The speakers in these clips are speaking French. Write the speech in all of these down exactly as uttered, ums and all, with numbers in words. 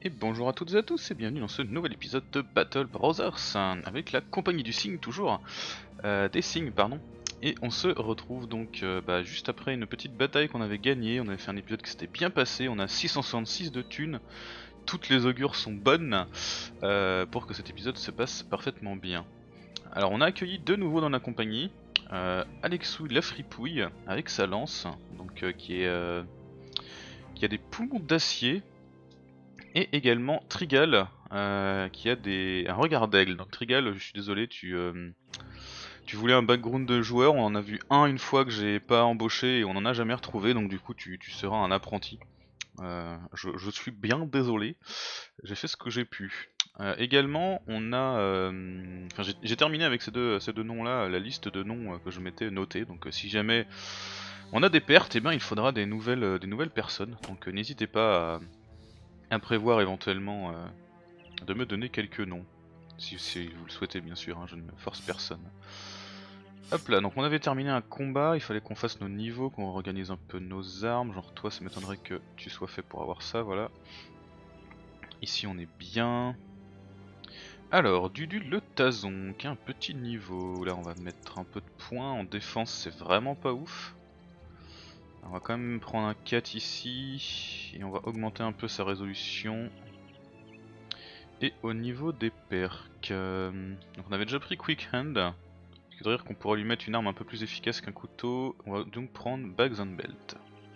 Et bonjour à toutes et à tous et bienvenue dans ce nouvel épisode de Battle Brothers avec la compagnie du cygne toujours, euh, des cygnes pardon. Et on se retrouve donc euh, bah, juste après une petite bataille qu'on avait gagnée. On avait fait un épisode qui s'était bien passé, on a six cent soixante-six de thunes, toutes les augures sont bonnes euh, pour que cet épisode se passe parfaitement bien. Alors on a accueilli de nouveau dans la compagnie euh, Alexou la fripouille avec sa lance, donc euh, qui est euh, qui a des poumons d'acier. Et également Trigal, euh, qui a des... un regard d'aigle. Donc Trigal, je suis désolé, tu, euh, tu voulais un background de joueur, on en a vu un une fois que j'ai pas embauché et on en a jamais retrouvé, donc du coup tu, tu seras un apprenti. Euh, je, je suis bien désolé, j'ai fait ce que j'ai pu. Euh, également, on a... euh, Enfin, j'ai j'ai terminé avec ces deux, ces deux noms-là, la liste de noms euh, que je m'étais noté, donc euh, si jamais on a des pertes, eh bien, il faudra des nouvelles, euh, des nouvelles personnes, donc euh, n'hésitez pas à, à prévoir éventuellement... euh, de me donner quelques noms, si, si vous le souhaitez bien sûr, hein, je ne force personne. Hop là, donc on avait terminé un combat, il fallait qu'on fasse nos niveaux, qu'on organise un peu nos armes, genre toi ça m'étonnerait que tu sois fait pour avoir ça, voilà. Ici on est bien. Alors, Dudu le Tazon, qui a un petit niveau, là on va mettre un peu de points, en défense c'est vraiment pas ouf. On va quand même prendre un quatre ici, et on va augmenter un peu sa résolution. Et au niveau des perks, euh, donc on avait déjà pris Quick Hand, ce qui veut dire qu'on pourrait lui mettre une arme un peu plus efficace qu'un couteau. On va donc prendre Bags and Belt.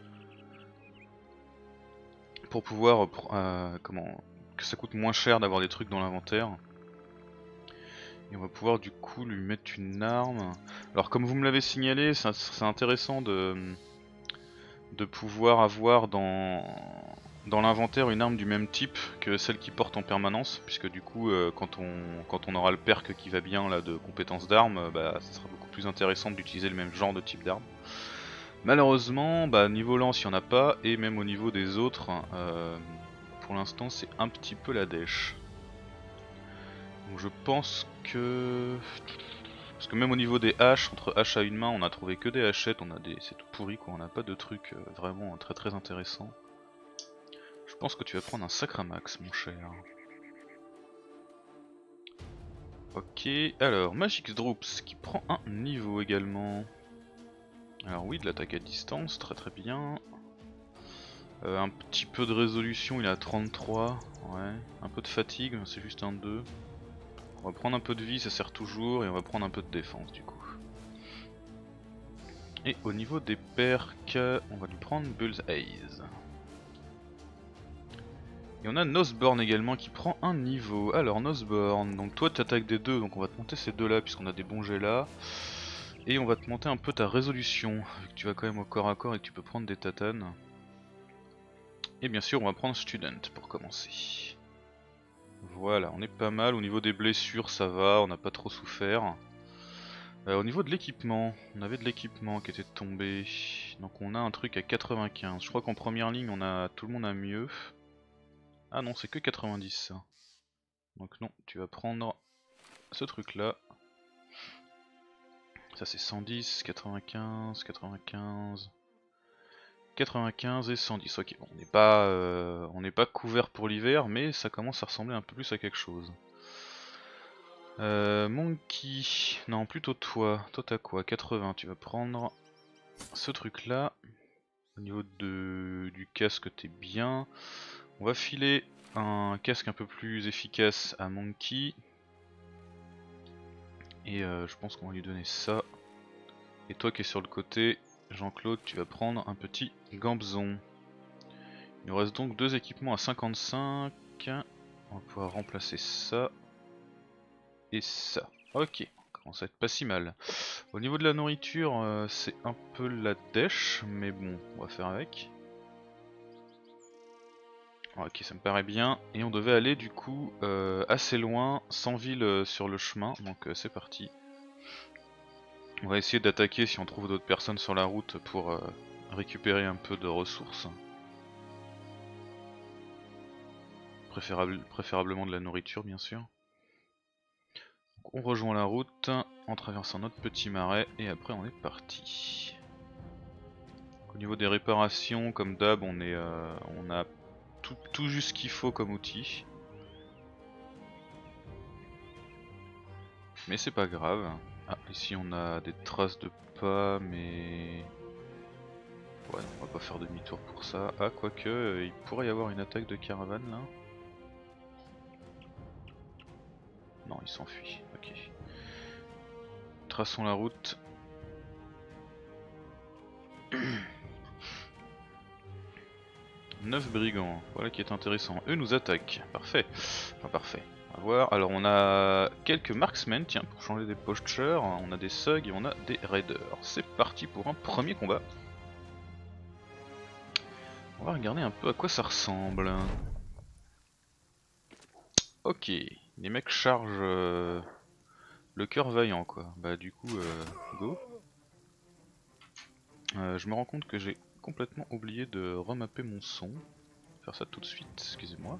Pour pouvoir, euh, comment, que ça coûte moins cher d'avoir des trucs dans l'inventaire. Et on va pouvoir du coup lui mettre une arme. Alors comme vous me l'avez signalé, c'est intéressant de, de pouvoir avoir dans, dans l'inventaire une arme du même type que celle qu'il porte en permanence, puisque du coup euh, quand, on, quand on aura le perk qui va bien là de compétences d'armes, euh, bah, ça sera beaucoup plus intéressant d'utiliser le même genre de type d'arme. Malheureusement, bah, niveau lance il n'y en a pas, et même au niveau des autres, euh, pour l'instant c'est un petit peu la dèche. Donc je pense que... Parce que même au niveau des haches, entre haches à une main on a trouvé que des hachettes, on a des... c'est tout pourri quoi, on n'a pas de trucs euh, vraiment très très intéressants. Je pense que tu vas prendre un Sacramax, mon cher. Ok, alors Magix Droops qui prend un niveau également. Alors oui, de l'attaque à distance, très très bien. Euh, un petit peu de résolution, il est à trente-trois. Ouais, un peu de fatigue, c'est juste un deux. On va prendre un peu de vie, ça sert toujours, et on va prendre un peu de défense du coup. Et au niveau des perks, on va lui prendre Bullseye. Et on a Nosborn également qui prend un niveau. Alors Nosborn, donc toi tu attaques des deux, donc on va te monter ces deux là puisqu'on a des bons jets là. Et on va te monter un peu ta résolution, vu que tu vas quand même au corps à corps et que tu peux prendre des tatanes. Et bien sûr on va prendre Student pour commencer. Voilà, on est pas mal, au niveau des blessures ça va, on n'a pas trop souffert. Euh, au niveau de l'équipement, on avait de l'équipement qui était tombé. Donc on a un truc à quatre-vingt-quinze. Je crois qu'en première ligne on a tout le monde a mieux. Ah non, c'est que quatre-vingt-dix ça. Donc non, tu vas prendre ce truc là. Ça c'est cent dix, quatre-vingt-quinze, quatre-vingt-quinze, quatre-vingt-quinze et cent dix. Ok, bon, on n'est pas, euh, on n'est pas couvert pour l'hiver, mais ça commence à ressembler un peu plus à quelque chose. Euh, Monkey, non plutôt toi. Toi t'as quoi? quatre-vingts. Tu vas prendre ce truc là. Au niveau de, du casque t'es bien. On va filer un casque un peu plus efficace à Monkey. Et euh, je pense qu'on va lui donner ça. Et toi qui es sur le côté, Jean-Claude, tu vas prendre un petit gambzon. Il nous reste donc deux équipements à cinquante-cinq. On va pouvoir remplacer ça et ça. Ok, on commence à être pas si mal. Au niveau de la nourriture, euh, c'est un peu la dèche, mais bon, on va faire avec. Ok, ça me paraît bien. Et on devait aller du coup euh, assez loin, sans ville euh, sur le chemin, donc euh, c'est parti. On va essayer d'attaquer si on trouve d'autres personnes sur la route pour euh, récupérer un peu de ressources. Préférable, préférablement de la nourriture bien sûr. Donc on rejoint la route en traversant notre petit marais et après on est parti. Au niveau des réparations, comme d'hab, on est, euh, on a tout, tout juste ce qu'il faut comme outil. Mais c'est pas grave. Ah, ici on a des traces de pas, mais... Ouais, on va pas faire demi-tour pour ça. Ah, quoique, euh, il pourrait y avoir une attaque de caravane là. Non, il s'enfuit, ok. Traçons la route. neuf brigands, voilà qui est intéressant. Eux nous attaquent, parfait. Enfin parfait, on va voir. Alors on a quelques marksmen, tiens, pour changer des postures. On a des thugs et on a des raiders. C'est parti pour un premier combat. On va regarder un peu à quoi ça ressemble. Ok, les mecs chargent euh, le cœur vaillant quoi. Bah du coup, euh, go. Euh, je me rends compte que j'ai complètement oublié de remapper mon son. Je vais faire ça tout de suite, excusez-moi.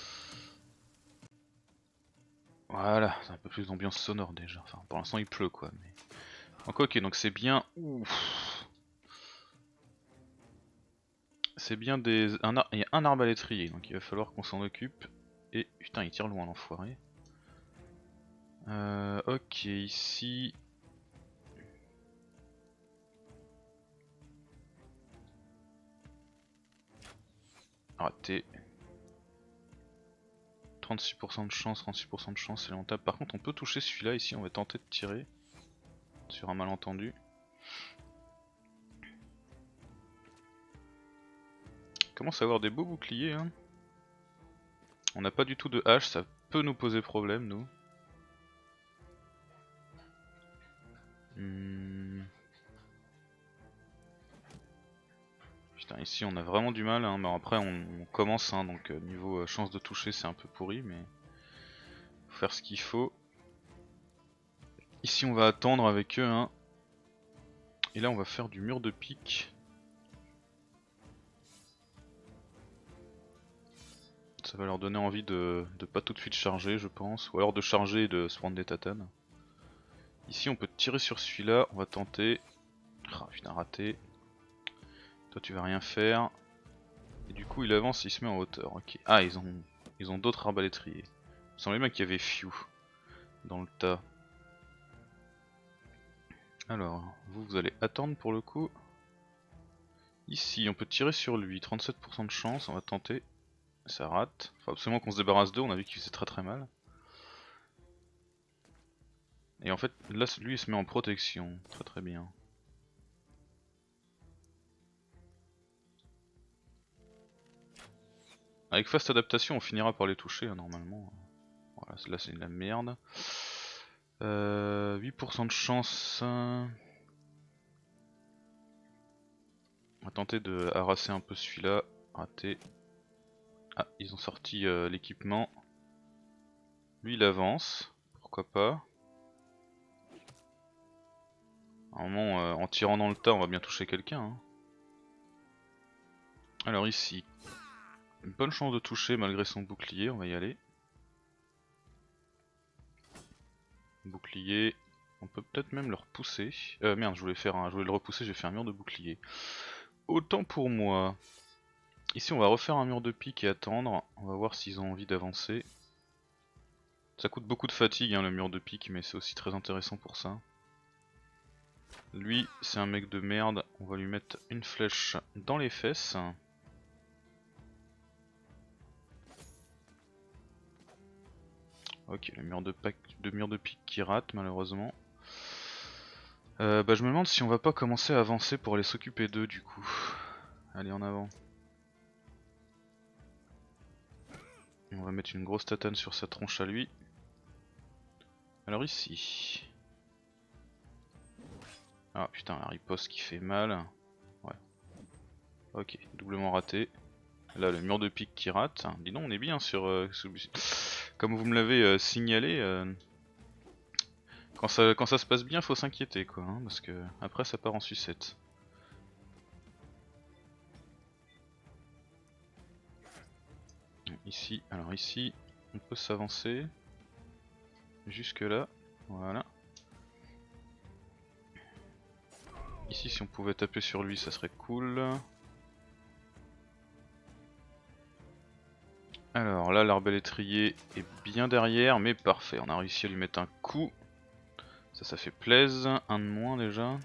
Voilà, c'est un peu plus d'ambiance sonore déjà. Enfin, pour l'instant il pleut quoi. Mais... Donc ok, donc c'est bien... Ouf. C'est bien des... Un ar... Il y a un arbalétrier, donc il va falloir qu'on s'en occupe. Et putain, il tire loin l'enfoiré. Euh, ok, ici... Raté. trente-six pour cent de chance, trente-six pour cent de chance, c'est lamentable. Par contre, on peut toucher celui-là ici, on va tenter de tirer. Sur un malentendu. On commence à avoir des beaux boucliers, hein. On n'a pas du tout de hache, ça peut nous poser problème, nous. Hmm. Putain, ici on a vraiment du mal, hein. Mais après on, on commence, hein, donc euh, niveau euh, chance de toucher c'est un peu pourri, mais faut faire ce qu'il faut. Ici on va attendre avec eux, hein. Et là on va faire du mur de pique. Ça va leur donner envie de, de pas tout de suite charger, je pense, ou alors de charger et de se prendre des tatanes. Ici on peut tirer sur celui-là, on va tenter. Ah putain, raté. Toi tu vas rien faire. Et du coup il avance, il se met en hauteur, ok. Ah, ils ont ils ont d'autres arbalétriers. Il me semblait bien qu'il y avait Few dans le tas. Alors, vous, vous allez attendre pour le coup. Ici, on peut tirer sur lui, trente-sept pour cent de chance, on va tenter. Ça rate. Faut absolument qu'on se débarrasse d'eux, on a vu qu'il faisait très très mal. Et en fait, là, lui, il se met en protection. Très très bien. Avec fast adaptation, on finira par les toucher, hein, normalement. Voilà, là, c'est de la merde. Euh, huit pour cent de chance. On va tenter de harasser un peu celui-là. Raté. Ah, ils ont sorti euh, l'équipement. Lui, il avance. Pourquoi pas. À un moment, euh, en tirant dans le tas, on va bien toucher quelqu'un. Hein. Alors ici, une bonne chance de toucher malgré son bouclier, on va y aller. Bouclier, on peut peut-être même le repousser. Euh, merde, je voulais faire un, je voulais le repousser, j'ai fait un mur de bouclier. Autant pour moi. Ici, on va refaire un mur de pique et attendre. On va voir s'ils ont envie d'avancer. Ça coûte beaucoup de fatigue, hein, le mur de pique, mais c'est aussi très intéressant pour ça. Lui, c'est un mec de merde. On va lui mettre une flèche dans les fesses. Ok, le mur de, pack, de mur de pique qui rate malheureusement. Euh, bah je me demande si on va pas commencer à avancer pour aller s'occuper d'eux du coup. Allez en avant. On va mettre une grosse tatane sur sa tronche à lui. Alors ici. Ah putain, la riposte qui fait mal. Ouais. Ok, doublement raté. Là le mur de pique qui rate. Dis donc on est bien sur... Euh, comme vous me l'avez euh, signalé... Euh... Quand ça, quand ça se passe bien, faut s'inquiéter quoi, hein, parce que après ça part en sucette. Ici, alors ici, on peut s'avancer jusque là, voilà. Ici, si on pouvait taper sur lui, ça serait cool. Alors là l'arbalétrier est bien derrière, mais parfait, on a réussi à lui mettre un coup. Ça, ça fait plaisir, un de moins déjà.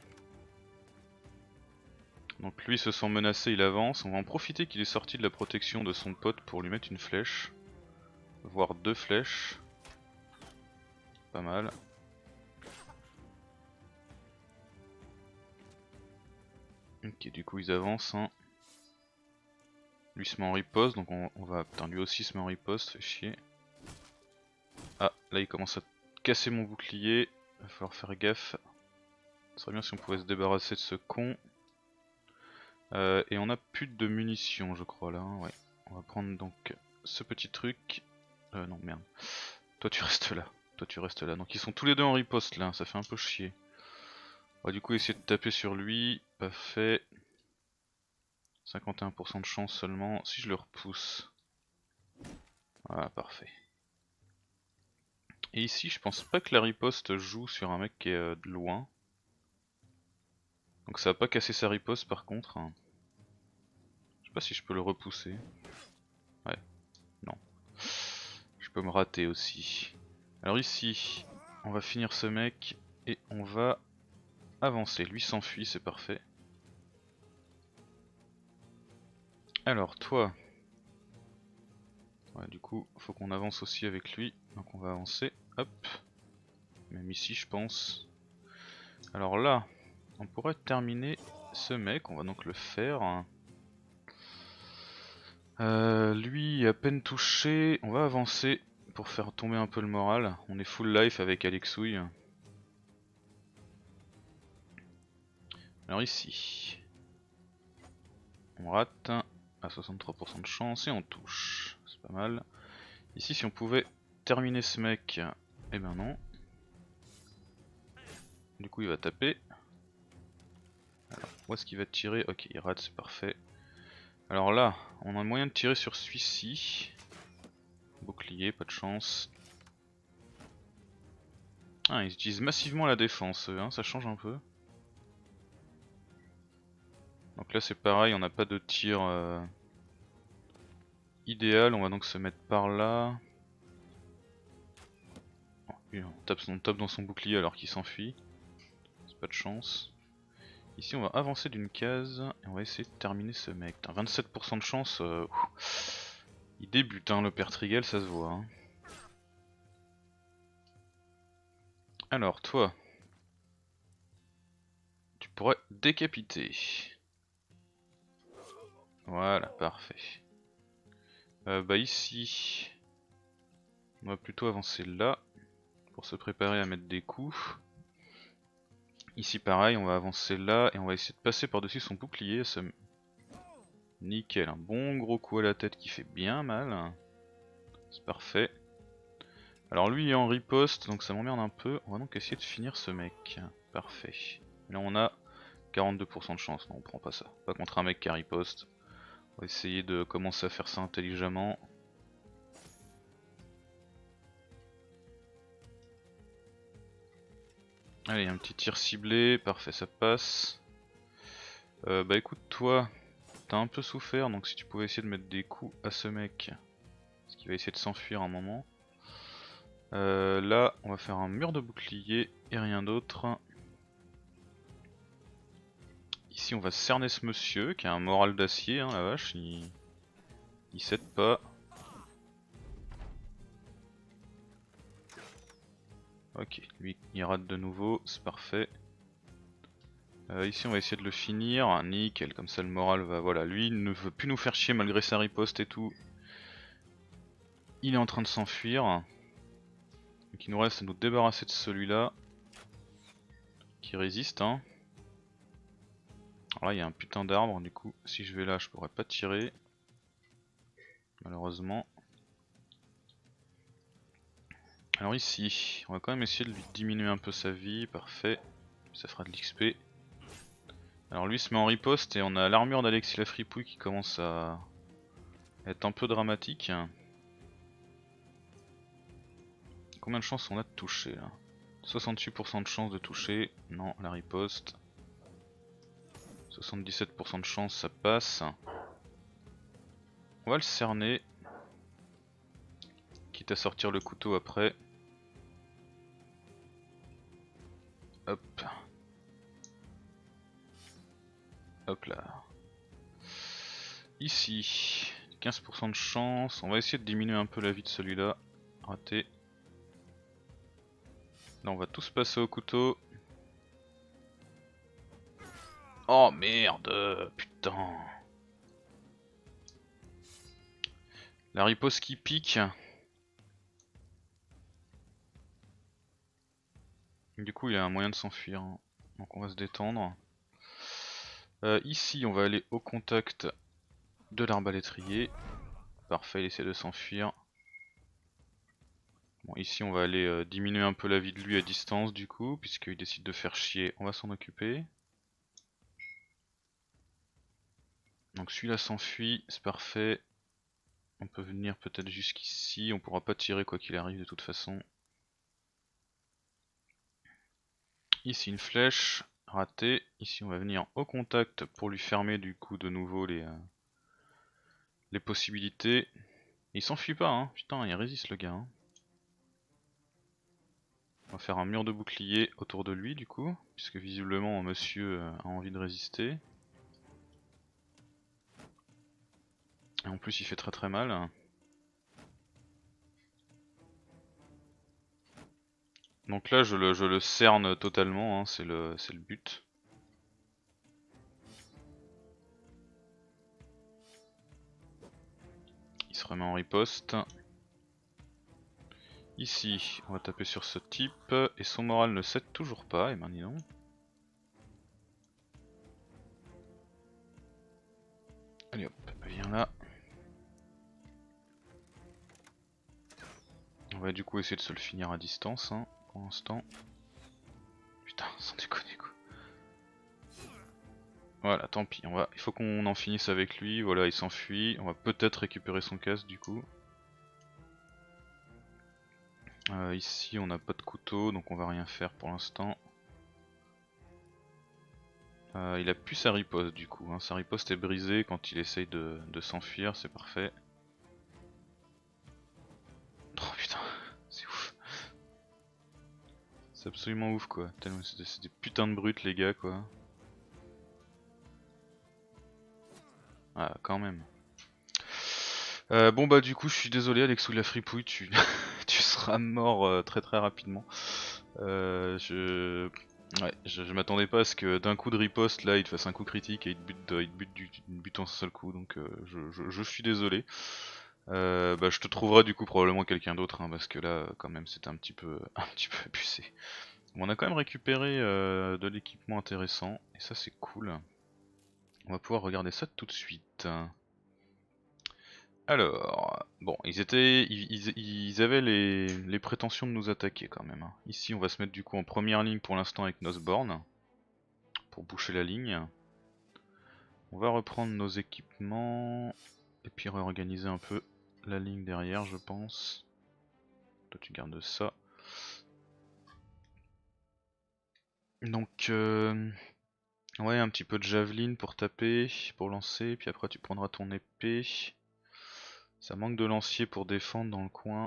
Donc lui se sent menacé, il avance. On va en profiter qu'il est sorti de la protection de son pote pour lui mettre une flèche. Voire deux flèches. Pas mal. Ok, du coup ils avancent. Hein. Lui se met en riposte, donc on, on va... Putain, lui aussi se met en riposte, fait chier. Ah, là il commence à casser mon bouclier. Va falloir faire gaffe. Ce serait bien si on pouvait se débarrasser de ce con. Euh, et on a plus de munitions je crois là, hein. Ouais. On va prendre donc ce petit truc. Euh non merde. Toi tu restes là. Toi tu restes là. Donc ils sont tous les deux en riposte là, ça fait un peu chier. On va du coup essayer de taper sur lui. Pas fait. cinquante et un pour cent de chance seulement. Si je le repousse. Voilà, parfait. Et ici je pense pas que la riposte joue sur un mec qui est euh, de loin. Donc ça va pas casser sa riposte par contre. Je sais pas si je peux le repousser. Ouais, non. Je peux me rater aussi. Alors ici, on va finir ce mec et on va avancer. Lui s'enfuit, c'est parfait. Alors toi, ouais, du coup, faut qu'on avance aussi avec lui. Donc on va avancer. Hop. Même ici, je pense. Alors là, on pourrait terminer ce mec. On va donc le faire. Euh, lui, à peine touché. On va avancer pour faire tomber un peu le moral. On est full life avec Alexouille. Alors ici, on rate à soixante-trois pour cent de chance et on touche. C'est pas mal. Ici, si on pouvait terminer ce mec, eh ben non. Du coup, il va taper. Alors, où est-ce qu'il va tirer? Ok, il rate, c'est parfait. Alors là, on a le moyen de tirer sur celui-ci. Bouclier, pas de chance. Ah, ils utilisent massivement la défense, hein, ça change un peu. Donc là, c'est pareil, on n'a pas de tir euh, idéal. On va donc se mettre par là. On tape, on tape dans son bouclier alors qu'il s'enfuit. C'est pas de chance. Ici on va avancer d'une case et on va essayer de terminer ce mec. vingt-sept pour cent de chance. Euh, il débute hein, le père Trigel, ça se voit. Hein. Alors toi, tu pourrais décapiter. Voilà, parfait. Euh, bah ici, on va plutôt avancer là pour se préparer à mettre des coups. Ici pareil, on va avancer là et on va essayer de passer par-dessus son bouclier. Ça... Nickel, un bon gros coup à la tête qui fait bien mal. C'est parfait. Alors lui il est en riposte donc ça m'emmerde un peu. On va donc essayer de finir ce mec. Parfait. Là on a quarante-deux pour cent de chance. Non on prend pas ça. Pas contre un mec qui a riposte. On va essayer de commencer à faire ça intelligemment. Allez un petit tir ciblé. Parfait ça passe. Euh, bah écoute toi. T'as un peu souffert donc si tu pouvais essayer de mettre des coups à ce mec. Parce qu'il va essayer de s'enfuir un moment. Euh, là on va faire un mur de bouclier et rien d'autre. Ici on va cerner ce monsieur qui a un moral d'acier, hein, la vache, il, il cède pas. Ok, lui il rate de nouveau, c'est parfait. Euh, ici on va essayer de le finir, nickel, comme ça le moral va... Voilà, lui il ne veut plus nous faire chier malgré sa riposte et tout. Il est en train de s'enfuir. Donc il nous reste à nous débarrasser de celui-là. Qui résiste, hein. Alors là il y a un putain d'arbre, du coup si je vais là je pourrais pas tirer. Malheureusement. Alors ici, on va quand même essayer de lui diminuer un peu sa vie, parfait. Ça fera de l'X P. Alors lui se met en riposte et on a l'armure d'Alexis la fripouille qui commence à être un peu dramatique. Combien de chances on a de toucher là? soixante-huit pour cent de chance de toucher, non la riposte. soixante-dix-sept pour cent de chance ça passe. On va le cerner. quitte à sortir le couteau après. Hop. Hop là. Ici, quinze pour cent de chance. On va essayer de diminuer un peu la vie de celui-là. Raté. Là on va tous passer au couteau. Oh merde, putain. La riposte qui pique. Du coup il y a un moyen de s'enfuir, hein. Donc on va se détendre. Euh, ici on va aller au contact de l'arbalétrier. Parfait, il essaie de s'enfuir. Bon, ici on va aller euh, diminuer un peu la vie de lui à distance du coup, puisqu'il décide de faire chier, on va s'en occuper. Donc celui-là s'enfuit, c'est parfait. On peut venir peut-être jusqu'ici, on pourra pas tirer quoi qu'il arrive de toute façon. Ici une flèche, raté. Ici on va venir au contact pour lui fermer du coup de nouveau les, euh, les possibilités. Il s'enfuit pas, hein. Putain, il résiste le gars, hein. On va faire un mur de bouclier autour de lui du coup, puisque visiblement monsieur euh, a envie de résister. Et en plus il fait très très mal. Donc là je le, je le cerne totalement, hein, c'est le, c'est le but. Il se remet en riposte. Ici on va taper sur ce type et son moral ne cède toujours pas, et ben dis donc. Allez hop, viens là. On va du coup essayer de se le finir à distance, hein, pour l'instant. Putain, sans déconner quoi. Voilà, tant pis, on va... il faut qu'on en finisse avec lui, voilà, il s'enfuit. On va peut-être récupérer son casque du coup. Euh, ici on n'a pas de couteau, donc on va rien faire pour l'instant. Euh, il a plus sa riposte du coup, hein. Sa riposte est brisée quand il essaye de, de s'enfuir, c'est parfait. Oh putain, c'est ouf. C'est absolument ouf quoi, tellement c'est des, des putains de brutes les gars quoi. Ah quand même. Euh, bon bah du coup je suis désolé Alexou de la fripouille, tu, tu seras mort euh, très très rapidement. Euh, je... Ouais, je, je m'attendais pas à ce que d'un coup de riposte là il te fasse un coup critique et il te bute, il te bute, du, il te bute en un seul coup, donc euh, je, je, je suis désolé. Euh, bah je te trouverai du coup probablement quelqu'un d'autre, hein, parce que là quand même c'était un petit peu un petit peu abusé. Bon, on a quand même récupéré euh, de l'équipement intéressant et ça c'est cool. On va pouvoir regarder ça tout de suite. Alors, bon, ils étaient, ils, ils- ils avaient les, les prétentions de nous attaquer quand même, hein. Ici, on va se mettre du coup en première ligne pour l'instant avec Nosborn pour boucher la ligne. On va reprendre nos équipements et puis réorganiser un peu la ligne derrière, je pense. Toi, tu gardes ça. Donc, euh, ouais, un petit peu de javeline pour taper, pour lancer, puis après tu prendras ton épée. Ça manque de lancier pour défendre dans le coin.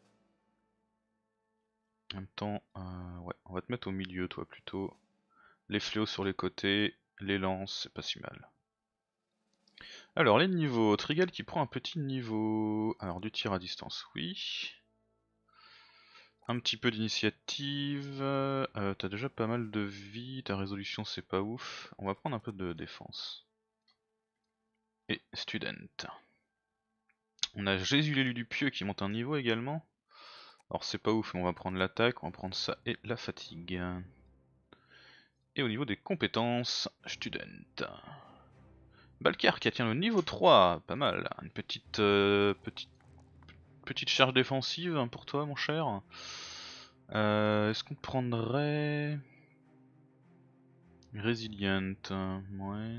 En même temps, euh, ouais, on va te mettre au milieu toi plutôt. Les fléaux sur les côtés, les lances, c'est pas si mal. Alors les niveaux, Trigal qui prend un petit niveau. Alors du tir à distance, oui. Un petit peu d'initiative. Euh, T'as déjà pas mal de vie, ta résolution c'est pas ouf. On va prendre un peu de défense. Et student. On a Jésus l'élu du pieux qui monte un niveau également. Alors c'est pas ouf, mais on va prendre l'attaque, on va prendre ça et la fatigue. Et au niveau des compétences, student. Balkar qui atteint le niveau trois, pas mal. Une petite, euh, petite, petite charge défensive hein, pour toi mon cher. Euh, Est-ce qu'on prendrait... Resilient, ouais.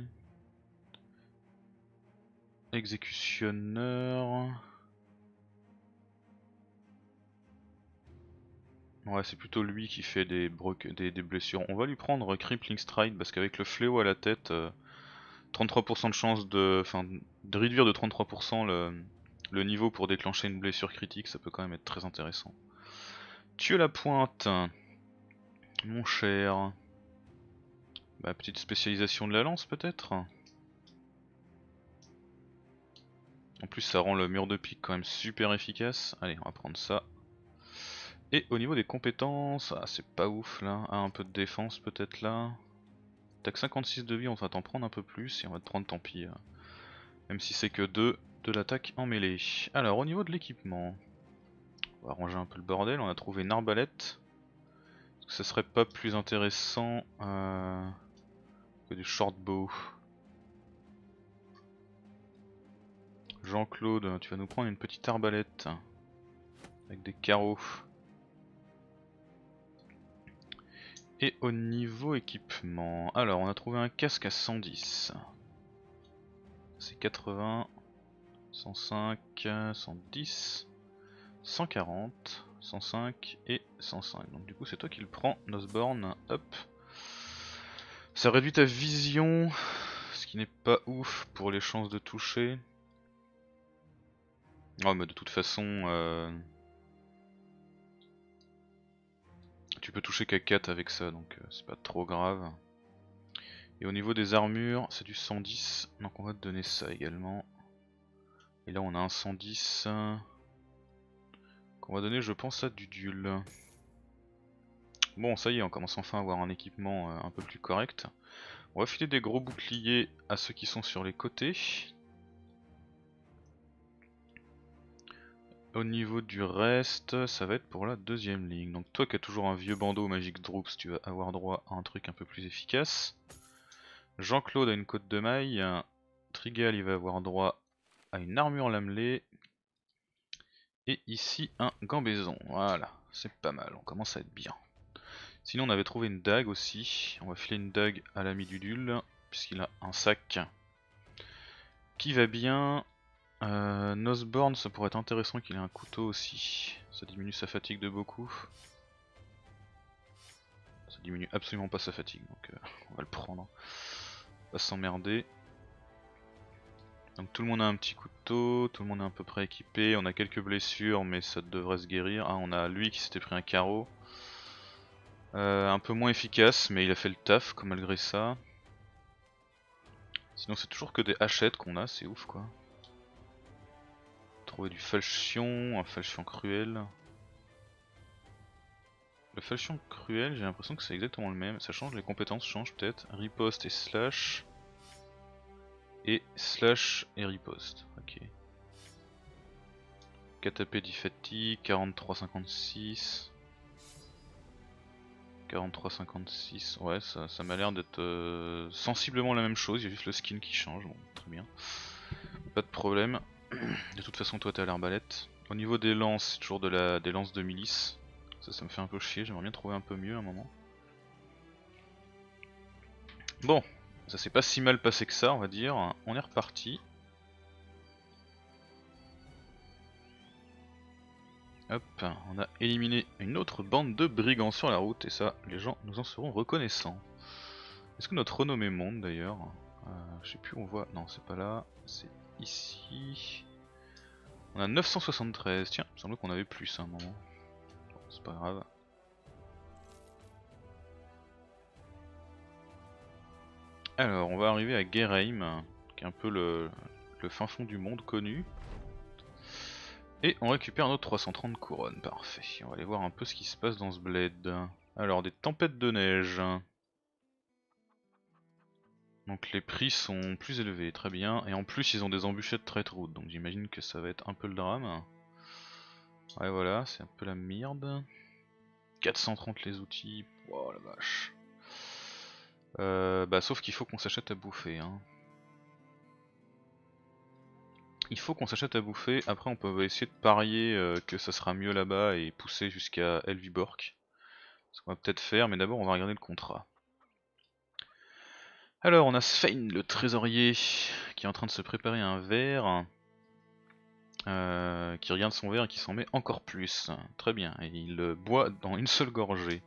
Exécutionneur... Ouais, c'est plutôt lui qui fait des, des, des blessures. On va lui prendre Crippling Stride parce qu'avec le fléau à la tête, euh, trente-trois pour cent de chance de... Enfin, de réduire de trente-trois pour cent le, le niveau pour déclencher une blessure critique, ça peut quand même être très intéressant. Tuer la pointe, mon cher. Bah, petite spécialisation de la lance peut-être. En plus ça rend le mur de pique quand même super efficace. Allez, on va prendre ça. Et au niveau des compétences, ah, c'est pas ouf là. Ah, un peu de défense peut-être là. T'as que cinquante-six de vie, on va t'en prendre un peu plus et on va te prendre tant pis. Même si c'est que deux de l'attaque en mêlée. Alors au niveau de l'équipement, on va ranger un peu le bordel. On a trouvé une arbalète. Est-ce que ça serait pas plus intéressant euh, que du shortbow? Jean-Claude, tu vas nous prendre une petite arbalète avec des carreaux. Et au niveau équipement, alors on a trouvé un casque à cent dix. C'est quatre-vingts, cent cinq, cent dix, cent quarante, cent cinq et cent cinq. Donc du coup c'est toi qui le prends, Nosborn, hop. Ça réduit ta vision, ce qui n'est pas ouf pour les chances de toucher. Oh mais de toute façon, euh... tu peux toucher qu'à quatre avec ça, donc euh, c'est pas trop grave. Et au niveau des armures, c'est du cent dix, donc on va te donner ça également. Et là on a un cent dix qu'on va donner je pense à Dudule. Bon ça y est, on commence enfin à avoir un équipement euh, un peu plus correct. On va filer des gros boucliers à ceux qui sont sur les côtés. Au niveau du reste, ça va être pour la deuxième ligne. Donc toi qui as toujours un vieux bandeau Magic Droops, tu vas avoir droit à un truc un peu plus efficace. Jean-Claude a une côte de maille. Trigal il va avoir droit à une armure lamelée. Et ici un gambaison. Voilà, c'est pas mal, on commence à être bien. Sinon on avait trouvé une dague aussi. On va filer une dague à l'ami Dudule, puisqu'il a un sac qui va bien. Euh, Nosborn, ça pourrait être intéressant qu'il ait un couteau aussi. Ça diminue sa fatigue de beaucoup. Ça diminue absolument pas sa fatigue, donc euh, on va le prendre. On va s'emmerder. Donc tout le monde a un petit couteau, tout le monde est à peu près équipé. On a quelques blessures, mais ça devrait se guérir. Ah, on a lui qui s'était pris un carreau. Euh, un peu moins efficace, mais il a fait le taf comme malgré ça. Sinon c'est toujours que des hachettes qu'on a, c'est ouf quoi. Trouver du falchion, un falchion cruel. Le falchion cruel, j'ai l'impression que c'est exactement le même. Ça change, les compétences changent peut-être. Riposte et slash. Et slash et riposte. Ok. Catapé dix fatigue, quarante-trois cinquante-six. quarante-trois cinquante-six, ouais, ça, ça m'a l'air d'être euh, sensiblement la même chose, il y a juste le skin qui change, bon, très bien. Pas de problème. De toute façon, toi t'es à l'arbalète. Au niveau des lances, c'est toujours de la, des lances de milice. Ça, ça me fait un peu chier, j'aimerais bien trouver un peu mieux à un moment. Bon, ça s'est pas si mal passé que ça, on va dire. On est reparti. Hop, on a éliminé une autre bande de brigands sur la route, et ça, les gens nous en seront reconnaissants. Est-ce que notre renommée monte d'ailleurs? euh, Je sais plus où on voit, non c'est pas là, c'est ici. On a neuf cent soixante-treize, tiens, il me semblait qu'on avait plus à un moment. Bon, c'est pas grave. Alors on va arriver à Geheim, qui est un peu le, le fin fond du monde connu. Et on récupère nos trois cent trente couronnes, parfait. On va aller voir un peu ce qui se passe dans ce bled. Alors des tempêtes de neige. Donc les prix sont plus élevés, très bien. Et en plus ils ont des embûches de trade route, donc j'imagine que ça va être un peu le drame. Ouais voilà, c'est un peu la merde. quatre cent trente les outils, oh la vache. Euh, bah sauf qu'il faut qu'on s'achète à bouffer. Hein. Il faut qu'on s'achète à bouffer, après on peut essayer de parier euh, que ça sera mieux là-bas et pousser jusqu'à Elviborg. Ce qu'on va peut-être faire, mais d'abord on va regarder le contrat. Alors on a Svein le trésorier qui est en train de se préparer un verre. Euh, qui regarde son verre et qui s'en met encore plus. Très bien, et il euh, boit dans une seule gorgée.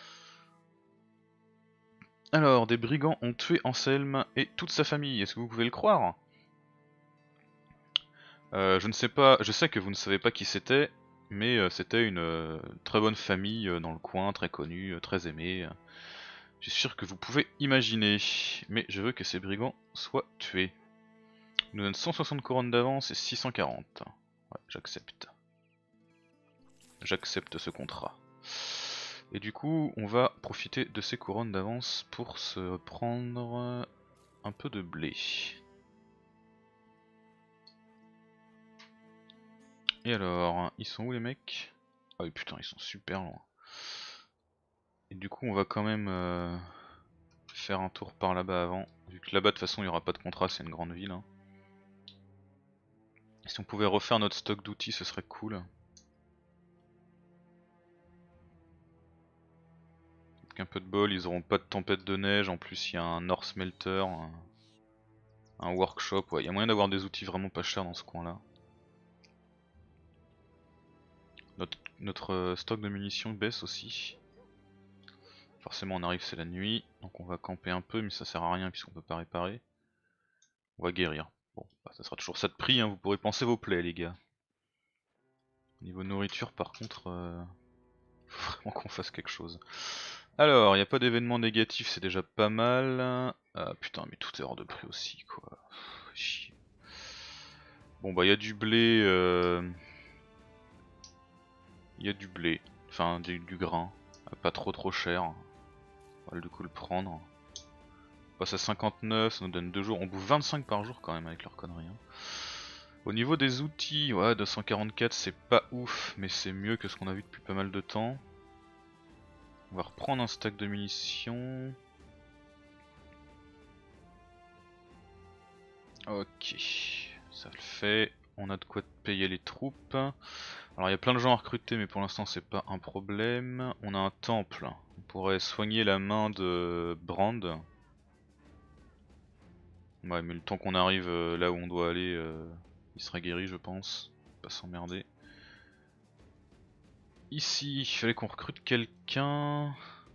Alors, des brigands ont tué Anselme et toute sa famille, est-ce que vous pouvez le croire? Euh, je ne sais pas, je sais que vous ne savez pas qui c'était, mais euh, c'était une euh, très bonne famille euh, dans le coin, très connue, euh, très aimée. Je suis sûr que vous pouvez imaginer, mais je veux que ces brigands soient tués. Ils nous donnent cent soixante couronnes d'avance et six cent quarante. Ouais, j'accepte. J'accepte ce contrat. Et du coup, on va profiter de ces couronnes d'avance pour se prendre un peu de blé. Et alors, ils sont où les mecs? Ah oui putain, ils sont super loin. Et du coup, on va quand même euh, faire un tour par là-bas avant. Vu que là-bas, de toute façon, il n'y aura pas de contrat, c'est une grande ville. Hein. Si on pouvait refaire notre stock d'outils, ce serait cool. Avec un peu de bol, ils auront pas de tempête de neige. En plus, il y a un ore smelter, un, un workshop. Ouais, il y a moyen d'avoir des outils vraiment pas chers dans ce coin-là. Notre, notre euh, stock de munitions baisse aussi. Forcément, on arrive, c'est la nuit. Donc on va camper un peu, mais ça sert à rien puisqu'on peut pas réparer. On va guérir. Bon, bah, ça sera toujours ça de prix, hein. Vous pourrez penser vos plaies, les gars. Niveau nourriture, par contre, euh, faut vraiment qu'on fasse quelque chose. Alors, il n'y a pas d'événement négatif, c'est déjà pas mal. Ah putain, mais tout est hors de prix aussi, quoi. Chier. Bon bah il y a du blé, euh... il y a du blé, enfin du, du grain, pas trop trop cher. On va du coup le prendre. On passe à cinquante-neuf, ça nous donne deux jours. On bouffe vingt-cinq par jour quand même avec leurs conneries. Hein. Au niveau des outils, ouais, deux cent quarante-quatre c'est pas ouf, mais c'est mieux que ce qu'on a vu depuis pas mal de temps. On va reprendre un stack de munitions. Ok, ça le fait. On a de quoi payer les troupes. Alors il y a plein de gens à recruter, mais pour l'instant c'est pas un problème. On a un temple. On pourrait soigner la main de Brand. Ouais, mais le temps qu'on arrive euh, là où on doit aller, euh, il sera guéri, je pense. Pas s'emmerder. Ici, il fallait qu'on recrute quelqu'un.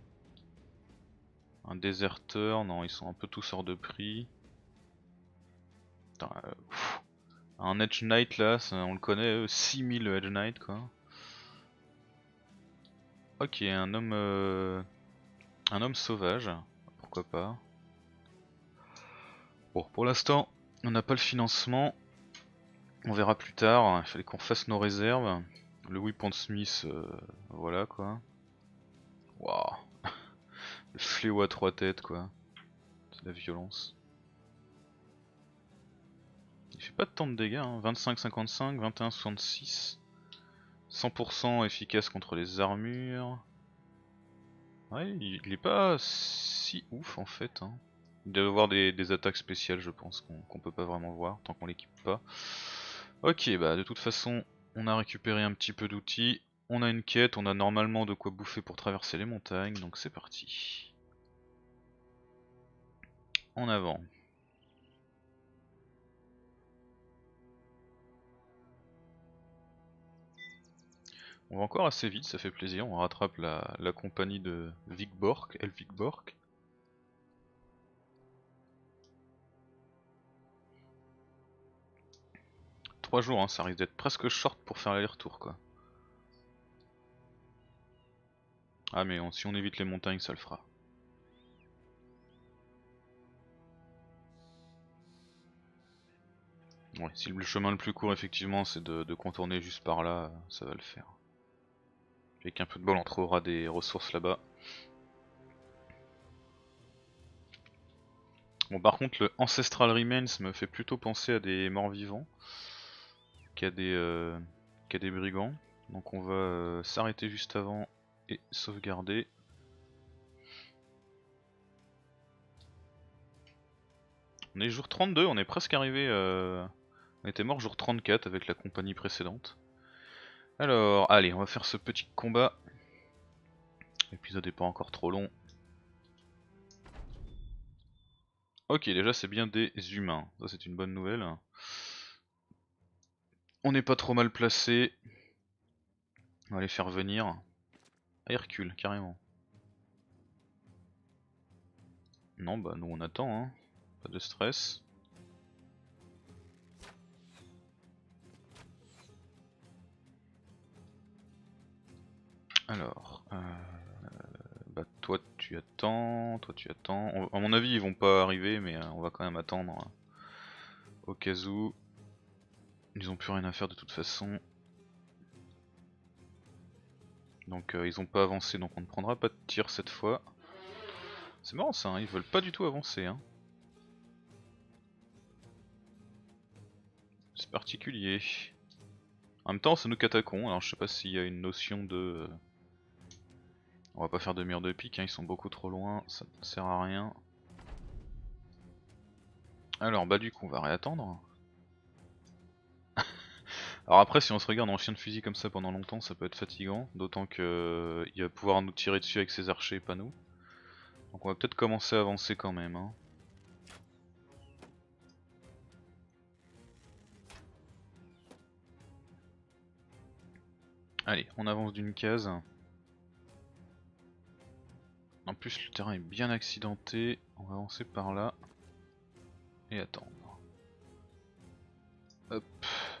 Un déserteur, non, ils sont un peu tous hors de prix. Putain, euh, pff. Un Edge Knight là, ça, on le connaît, six mille Edge Knight quoi. Ok, un homme, euh, un homme sauvage, pourquoi pas. Bon, pour l'instant, on n'a pas le financement. On verra plus tard, il fallait qu'on fasse nos réserves. Le Weapon Smith, euh, voilà quoi. Waouh. Le fléau à trois têtes quoi. C'est de la violence. Il fait pas tant de dégâts, hein. vingt-cinq cinquante-cinq, vingt et un soixante-six. cent pour cent efficace contre les armures. Ouais, il est pas si ouf en fait. Hein. Il doit y avoir des, des attaques spéciales je pense qu'on qu'on peut pas vraiment voir tant qu'on l'équipe pas. Ok, bah de toute façon on a récupéré un petit peu d'outils. On a une quête, on a normalement de quoi bouffer pour traverser les montagnes, donc c'est parti. En avant. On va encore assez vite, ça fait plaisir, on rattrape la, la compagnie de Vigborg, El Vigborg. Trois jours, hein, ça risque d'être presque short pour faire l'aller-retour quoi. Ah mais on, si on évite les montagnes ça le fera. Ouais, si le chemin le plus court effectivement c'est de, de contourner juste par là, ça va le faire. Avec un peu de bol on trouvera des ressources là-bas. Bon par contre le Ancestral Remains me fait plutôt penser à des morts vivants qu'à des, euh, qu'à des brigands. Donc on va euh, s'arrêter juste avant et sauvegarder. On est jour trente-deux, on est presque arrivé, euh... on était mort jour trente-quatre avec la compagnie précédente. Alors, allez, on va faire ce petit combat. L'épisode est pas encore trop long. Ok, déjà c'est bien des humains, ça c'est une bonne nouvelle. On n'est pas trop mal placé. On va les faire venir. Ah, Hercule, carrément. Non, bah nous on attend, hein. Pas de stress. Alors, euh, bah toi tu attends, toi tu attends. On, à mon avis ils vont pas arriver, mais euh, on va quand même attendre hein, au cas où. Ils ont plus rien à faire de toute façon. Donc euh, ils ont pas avancé, donc on ne prendra pas de tir cette fois. C'est marrant ça, hein, ils veulent pas du tout avancer. Hein. C'est particulier. En même temps c'est nous qu'attaquons, alors je sais pas s'il y a une notion de... On va pas faire de mur de pique, hein, ils sont beaucoup trop loin, ça ne sert à rien. Alors bah du coup on va réattendre. Alors après si on se regarde en chien de fusil comme ça pendant longtemps ça peut être fatigant, d'autant que euh, il va pouvoir nous tirer dessus avec ses archers et pas nous. Donc on va peut-être commencer à avancer quand même. Hein. Allez, on avance d'une case. En plus le terrain est bien accidenté, on va avancer par là et attendre. Hop.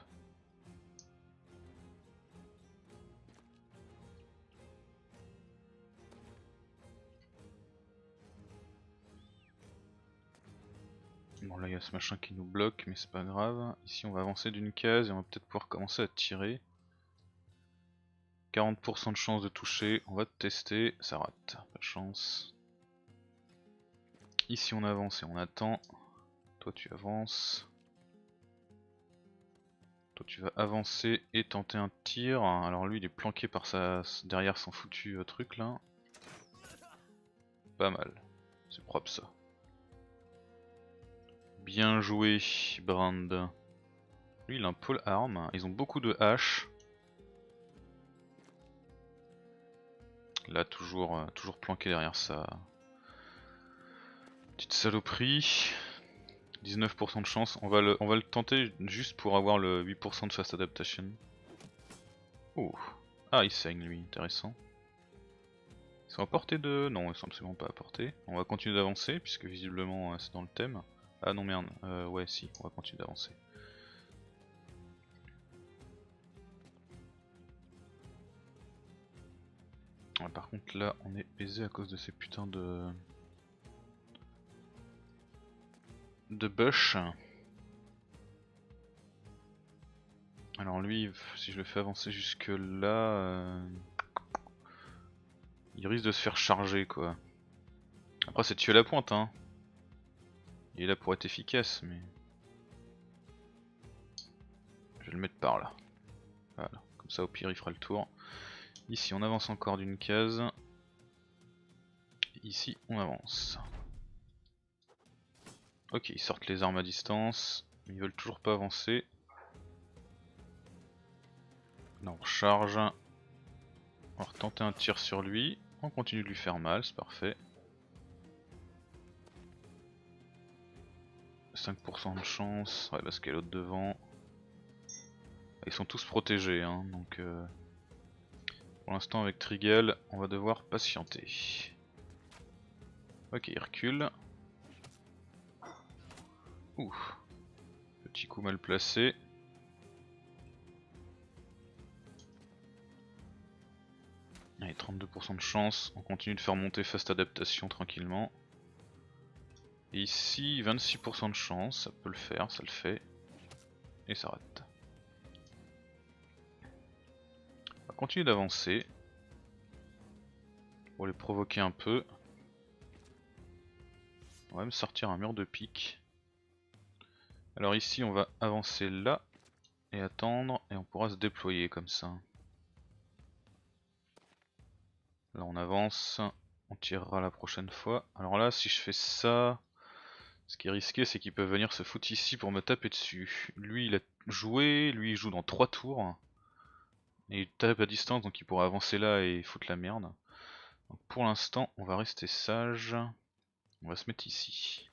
Bon là il y a ce machin qui nous bloque mais c'est pas grave. Ici on va avancer d'une case et on va peut-être pouvoir commencer à tirer. quarante pour cent de chance de toucher, on va tester, ça rate, pas de chance. Ici on avance et on attend. Toi tu avances. Toi tu vas avancer et tenter un tir. Alors lui il est planqué par sa... derrière son foutu euh, truc là. Pas mal, c'est propre ça. Bien joué Brand. Lui il a un pole arm, ils ont beaucoup de haches. Là toujours, euh, toujours planqué derrière sa petite saloperie. dix-neuf pour cent de chance, on va, le, on va le tenter juste pour avoir le huit pour cent de fast adaptation. Oh, ah il saigne lui, intéressant. Ils sont à portée de... Non ils sont absolument pas à portée. On va continuer d'avancer puisque visiblement euh, c'est dans le thème. Ah non merde, euh, ouais si, on va continuer d'avancer. Ouais, par contre là on est baisé à cause de ces putains de... de bush. Alors lui, si je le fais avancer jusque là... Euh... il risque de se faire charger quoi. Après c'est tuer la pointe hein. Il est là pour être efficace mais... Je vais le mettre par là. Voilà, comme ça au pire il fera le tour. Ici on avance encore d'une case. Ici on avance. Ok, ils sortent les armes à distance. Ils veulent toujours pas avancer. Là on recharge. On va retenter un tir sur lui. On continue de lui faire mal, c'est parfait. cinq pour cent de chance, ouais parce qu'il y a l'autre devant. Ils sont tous protégés hein, donc euh, pour l'instant avec Trigel on va devoir patienter. Ok il recule. Ouh. Petit coup mal placé. Allez trente-deux pour cent de chance, on continue de faire monter fast adaptation tranquillement. Et ici vingt-six pour cent de chance, ça peut le faire, ça le fait. Et ça rate. On va continuer d'avancer. Pour les provoquer un peu. On va même sortir un mur de pique. Alors ici on va avancer là. Et attendre, et on pourra se déployer comme ça. Là on avance, on tirera la prochaine fois. Alors là si je fais ça, ce qui est risqué c'est qu'ils peuvent venir se foutre ici pour me taper dessus. Lui il a joué, lui il joue dans trois tours. Et il tape à distance donc il pourra avancer là et foutre la merde. Donc pour l'instant on va rester sage. On va se mettre ici.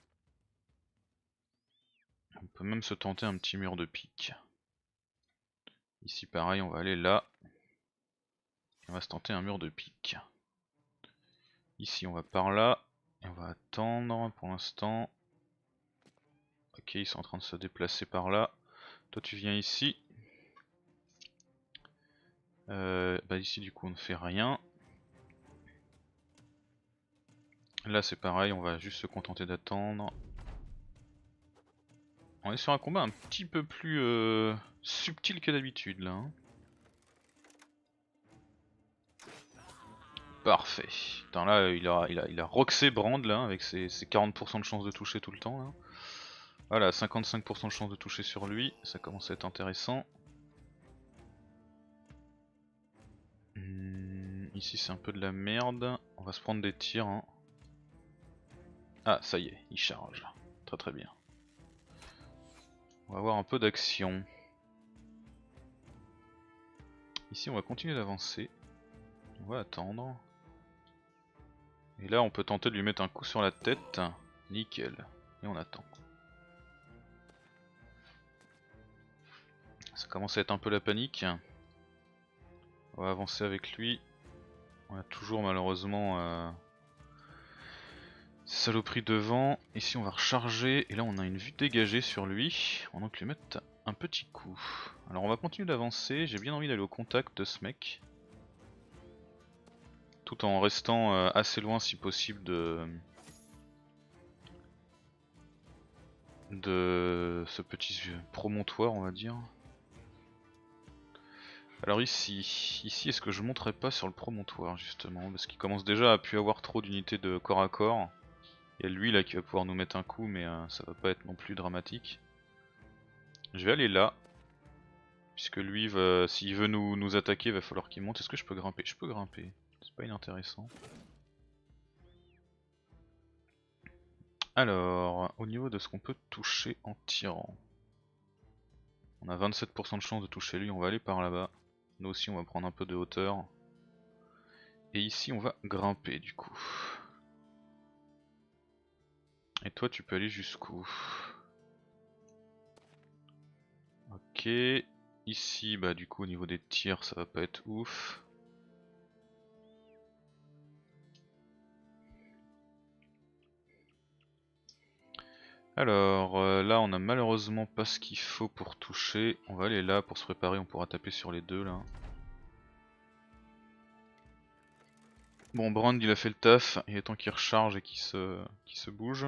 On peut même se tenter un petit mur de pique. Ici pareil on va aller là. On va se tenter un mur de pique. Ici on va par là. Et on va attendre pour l'instant. Ok ils sont en train de se déplacer par là. Toi tu viens ici. Euh, bah ici du coup on ne fait rien. Là c'est pareil, on va juste se contenter d'attendre. On est sur un combat un petit peu plus euh, subtil que d'habitude là. Hein. Parfait. Putain, là il a, il a, il a roxé Brand là avec ses, ses quarante pour cent de chance de toucher tout le temps là. Voilà, cinquante-cinq pour cent de chance de toucher sur lui, ça commence à être intéressant. Hum, ici c'est un peu de la merde, on va se prendre des tirs. Hein. Ah ça y est, il charge. Très très bien. On va avoir un peu d'action. Ici on va continuer d'avancer. On va attendre. Et là on peut tenter de lui mettre un coup sur la tête. Nickel. Et on attend. Ça commence à être un peu la panique. On va avancer avec lui. On a toujours malheureusement euh, ces saloperies devant. Ici on va recharger. Et là on a une vue dégagée sur lui. On va donc lui mettre un petit coup. Alors on va continuer d'avancer. J'ai bien envie d'aller au contact de ce mec. Tout en restant euh, assez loin si possible de... de ce petit promontoire on va dire. Alors ici, ici est-ce que je monterai pas sur le promontoire justement, parce qu'il commence déjà à pu avoir trop d'unités de corps à corps. Il y a lui là qui va pouvoir nous mettre un coup mais euh, ça va pas être non plus dramatique. Je vais aller là, puisque lui s'il veut nous, nous attaquer il va falloir qu'il monte. Est-ce que je peux grimper? Je peux grimper, c'est pas inintéressant. Alors, au niveau de ce qu'on peut toucher en tirant. On a vingt-sept pour cent de chance de toucher lui, on va aller par là-bas. Nous aussi on va prendre un peu de hauteur. Et ici on va grimper du coup. Et toi tu peux aller jusqu'où? Ok. Ici bah du coup au niveau des tirs ça va pas être ouf. Alors euh, là on a malheureusement pas ce qu'il faut pour toucher. On va aller là pour se préparer, on pourra taper sur les deux là. Bon Brand il a fait le taf, il est temps qu'il recharge et qu'il se, qu'il se bouge.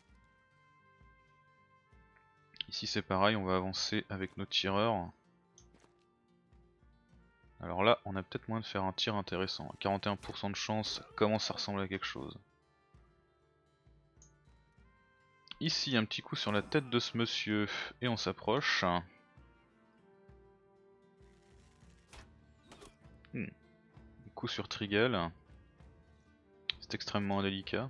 Ici c'est pareil, on va avancer avec nos tireurs. Alors là on a peut-être moyen de faire un tir intéressant. quarante et un pour cent de chance, ça commence à ressembler à quelque chose. Ici un petit coup sur la tête de ce monsieur et on s'approche. Hmm. Coup sur Trigal. C'est extrêmement indélicat.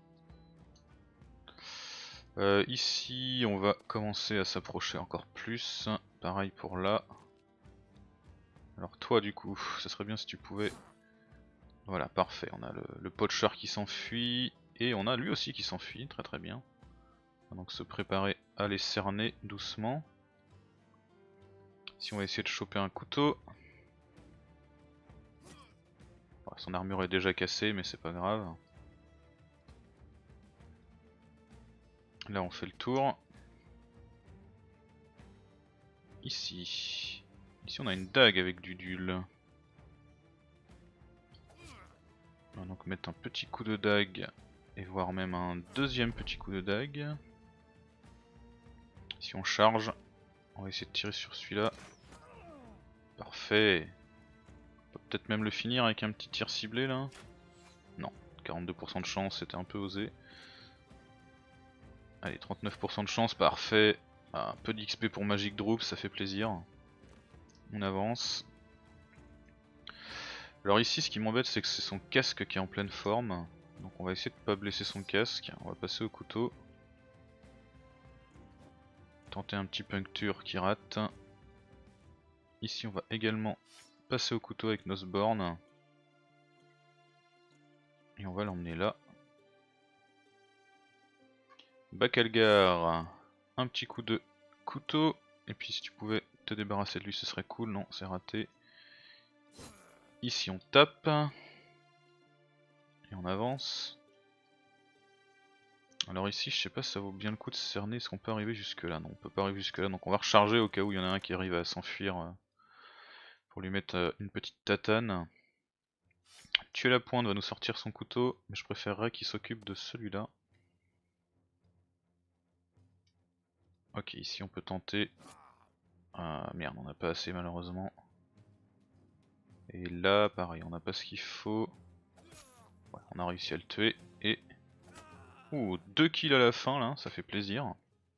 Euh, ici on va commencer à s'approcher encore plus. Pareil pour là. Alors toi du coup, ce serait bien si tu pouvais... Voilà, parfait. On a le, le poacher qui s'enfuit. Et on a lui aussi qui s'enfuit, très très bien. On va donc se préparer à les cerner doucement. Ici on va essayer de choper un couteau. Bon, son armure est déjà cassée mais c'est pas grave. Là on fait le tour. Ici. Ici on a une dague avec du dul. On va donc mettre un petit coup de dague. Et voire même un deuxième petit coup de dague. Si on charge, on va essayer de tirer sur celui-là. Parfait. On peut peut-être même le finir avec un petit tir ciblé là. Non, quarante-deux pour cent de chance, c'était un peu osé. Allez, trente-neuf pour cent de chance, parfait. Ah, un peu d'X P pour Magic Droop, ça fait plaisir. On avance. Alors ici ce qui m'embête c'est que c'est son casque qui est en pleine forme. Donc on va essayer de pas blesser son casque. On va passer au couteau. Tenter un petit puncture qui rate. Ici on va également passer au couteau avec Nosborn. Et on va l'emmener là. Bakalgar, un petit coup de couteau. Et puis si tu pouvais te débarrasser de lui ce serait cool. Non, c'est raté. Ici on tape. Et on avance. Alors ici je sais pas si ça vaut bien le coup de se cerner. Est-ce qu'on peut arriver jusque là? Non, on peut pas arriver jusque là. Donc on va recharger au cas où il y en a un qui arrive à s'enfuir. Pour lui mettre une petite tatane. tuer la pointe va nous sortir son couteau, mais je préférerais qu'il s'occupe de celui-là. Ok, ici on peut tenter. Ah merde, on n'a pas assez malheureusement. Et là, pareil, on n'a pas ce qu'il faut. Ouais, on a réussi à le tuer. Et... Ouh, deux kills à la fin là, ça fait plaisir.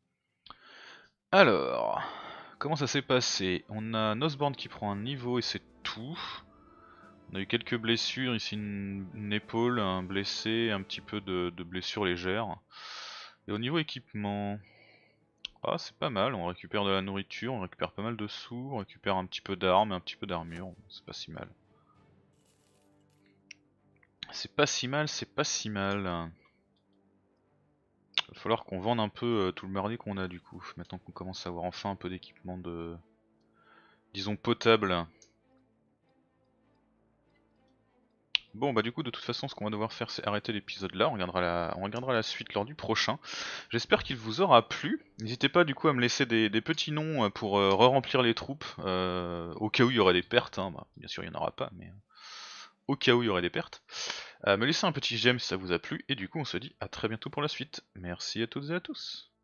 Alors, comment ça s'est passé? On a Nosborn qui prend un niveau et c'est tout. On a eu quelques blessures, ici une, une épaule, un blessé, un petit peu de, de blessures légères. Et au niveau équipement, ah c'est pas mal, on récupère de la nourriture, on récupère pas mal de sous, on récupère un petit peu d'armes et un petit peu d'armure, c'est pas si mal. C'est pas si mal, c'est pas si mal. Il va falloir qu'on vende un peu euh, tout le merdier qu'on a du coup, maintenant qu'on commence à avoir enfin un peu d'équipement de... disons potable. Bon bah du coup de toute façon ce qu'on va devoir faire c'est arrêter l'épisode là, on regardera, la... on regardera la suite lors du prochain. J'espère qu'il vous aura plu, n'hésitez pas du coup à me laisser des, des petits noms pour euh, re-remplir les troupes, euh, au cas où il y aurait des pertes, hein. Bah, bien sûr il n'y en aura pas mais au cas où il y aurait des pertes. Euh, me laissez un petit j'aime si ça vous a plu et du coup on se dit à très bientôt pour la suite. Merci à toutes et à tous.